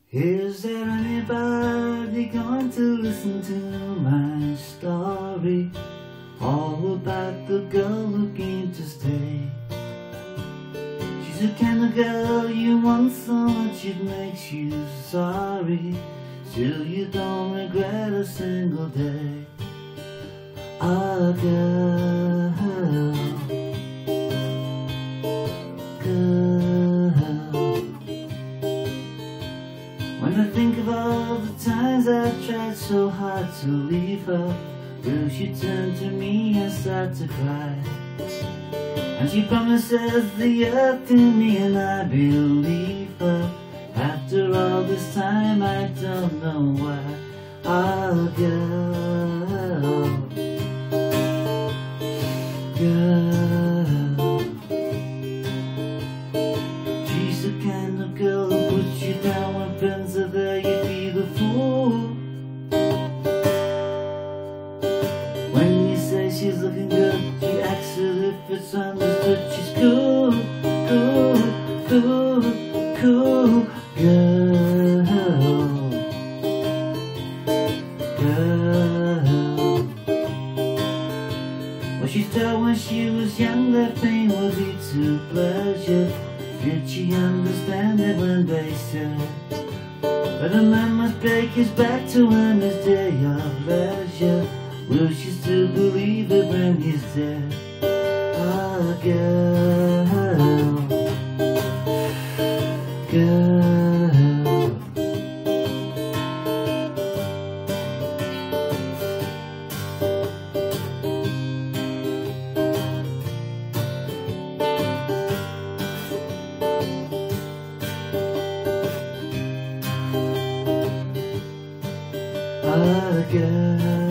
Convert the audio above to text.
Is there anybody going to listen to my story? All about the girl who came to stay. She's the kind of girl you want so much it makes you sorry. Still you don't regret a single day. Ah, girl, when I think of all the times I tried so hard to leave her, will she turn to me and start to cry? And she promises the earth to me and I believe her. After all this time I don't know why. Oh girl, girl, she's the kind of girl who puts you down when friends are there, you be the fool. When you say she's looking good, she acts as if it's understood. She's cool, cool, cool, cool, girl, girl. Well, she thought when she was young that pain would lead to pleasure. Did she understand it when they said that a man must break his back to earn his day of leisure? Will she still believe it when he's dead? Ah, girl, girl. Ah, girl.